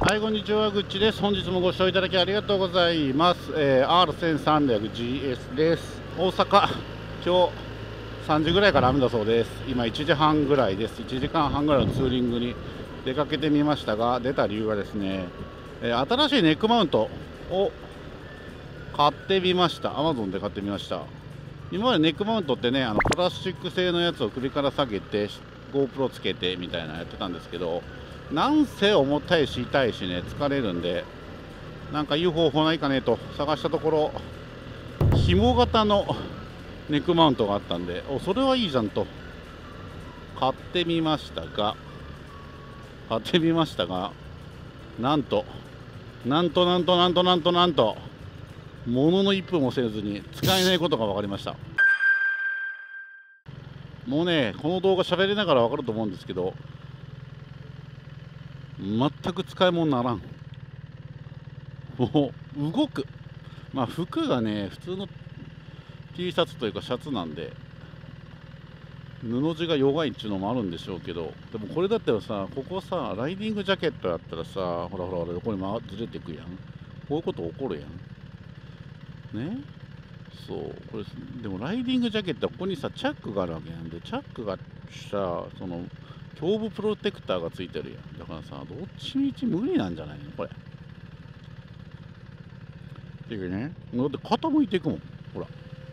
はい、こんにちは、ぐっちです。本日もご視聴いただきありがとうございます。R1300GS です。大阪、今日3時ぐらいから雨だそうです。今1時半ぐらいです。1時間半ぐらいのツーリングに出かけてみましたが、出た理由はですね、新しいネックマウントを買ってみました。Amazon で買ってみました。今までネックマウントってね、プラスチック製のやつを首から下げて GoPro つけてみたいなやってたんですけど、なんせ重たいし痛いしね、疲れるんで、なんかいい方法ないかねと探したところ、紐型のネックマウントがあったんで、それはいいじゃんと買ってみましたが、なんとものの1分もせずに使えないことが分かりました。もうね、この動画喋りながら分かると思うんですけど、全く使い物にならん。もう動く。まあ服がね、普通の T シャツというかシャツなんで布地が弱いっていうのもあるんでしょうけど、でもこれだったらさ、ここさ、ライディングジャケットやったらさ、ほら横にずれていくやん。こういうこと起こるやんね。そう、これでもライディングジャケットはここにさチャックがあるわけなんで、チャックがさ、その胸部プロテクターがついてるやん。だからさ、どっちみち無理なんじゃないのこれ。っていうね、だって傾いていくもん。ほら、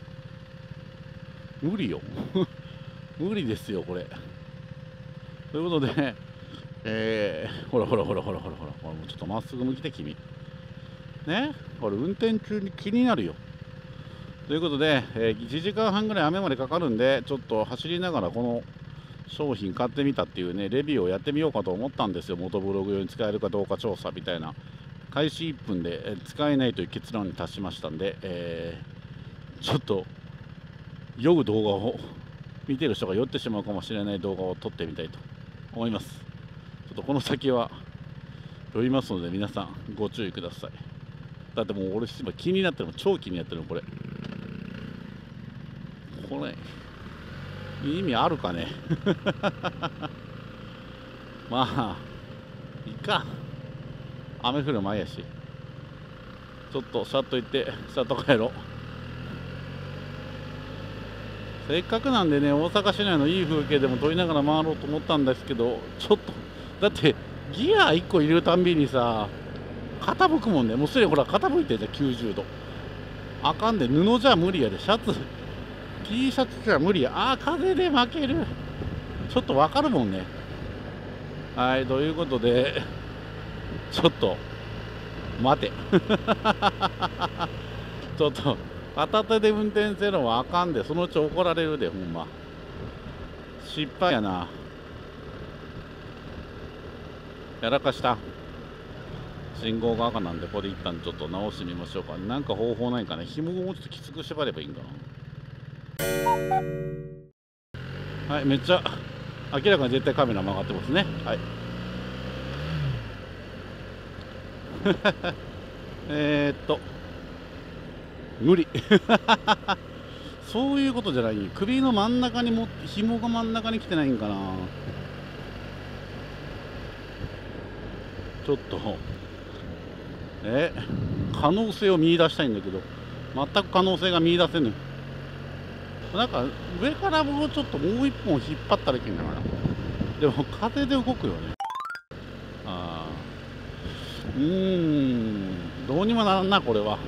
無理よ。無理ですよこれ。ということで、ほら、もうちょっとまっすぐ向きて君ね。これ運転中に気になるよ。ということで、1時間半ぐらい雨までかかるんで、ちょっと走りながらこの商品買ってみたっていうね、レビューをやってみようかと思ったんですよ。元ブログ用に使えるかどうか調査みたいな。開始1分で使えないという結論に達しましたんで、ちょっと酔う動画を見てる人が酔ってしまうかもしれない動画を撮ってみたいと思います。ちょっとこの先は酔いますので皆さんご注意ください。だってもう俺今気になってるの、超気になってるのこれ意味あるかね。まあいいか、雨降る前やし、ちょっとシャッと行ってシャッと帰ろう。せっかくなんでね、大阪市内のいい風景でも撮りながら回ろうと思ったんですけど、ちょっとだってギア1個入れるたんびにさ傾くもんね。もうすでにほら傾いてるじゃん、90度。あかんで、布じゃ無理やで。シャツ T シャツじゃ無理や。風で負ける。ちょっとわかるもんね。はい、ということでちょっと待て。ちょっと片手で運転するのはあかんで、そのうち怒られるで、ほんま失敗やな。やらかした。信号が赤なんで、これ一旦ちょっと直してみましょうか。なんか方法ないかね。紐をもうちょっときつく縛ればいいんかな。はい、めっちゃ明らかに絶対カメラ曲がってますね。はい。無理。そういうことじゃない。首の真ん中にも紐が真ん中に来てないんかな。ちょっと可能性を見出したいんだけど、全く可能性が見出せぬ。なんか上からもうちょっともう一本引っ張ったらいけんだから。でも風で動くよね。どうにもならんなこれは。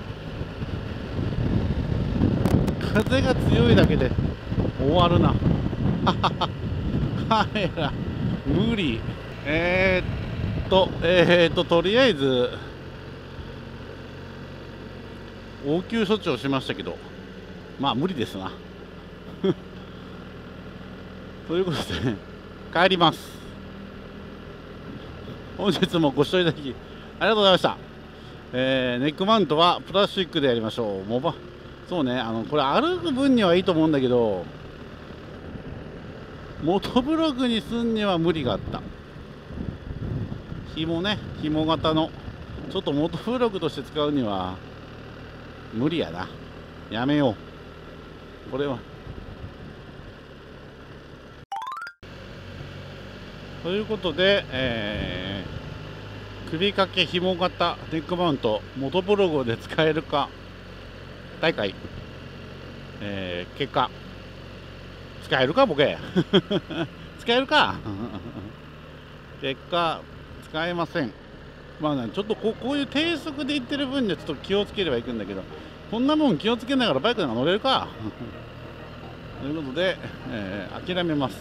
風が強いだけで終わるな。カメラ無理。とりあえず応急処置をしましたけど、まあ無理ですな。ということで帰ります。本日もご視聴いただきありがとうございました。ネックマウントはプラスチックでやりましょう。そうね、これ歩く分にはいいと思うんだけど、元ブログにすんには無理があった。紐型のちょっと元ブログとして使うには無理やな。やめようこれは。ということで、 首掛け紐型ネックマウントモトブログで使えるか大会、結果使えるかボケ使えるか結果使えません。まあね、ちょっとこういう低速で行ってる分にはちょっと気をつければいくんだけど、こんなもん気をつけながらバイクなんか乗れるかということで、諦めます。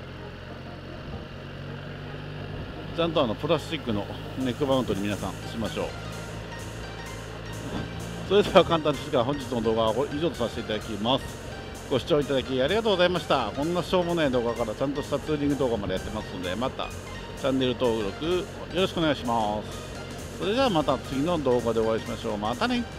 ちゃんとプラスチックのネックマウントに皆さんしましょう。それでは簡単ですが本日の動画は以上とさせていただきます。ご視聴いただきありがとうございました。こんなしょうもない動画からちゃんとしたツーリング動画までやってますので、またチャンネル登録よろしくお願いします。それではまた次の動画でお会いしましょう。またね。